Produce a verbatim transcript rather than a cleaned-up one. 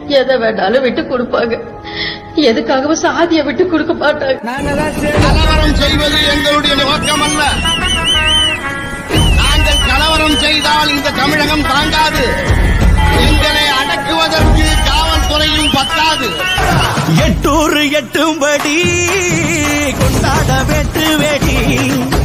எதை வேண்டாலும் விட்டு கொடுப்பாங்க, எதுக்காகவும் சாதியை விட்டு கொடுக்க மாட்டாங்க. கலவரம் செய்வது எங்களுடைய நோக்கம் அல்ல. நாங்கள் கலவரம் செய்தால் இந்த தமிழகம் தாங்காது. எங்களை அடக்குவதற்கு காவல்துறையும் பத்தாது. எட்டூர் எட்டும்படி கொண்டாட வெட்டு வேடி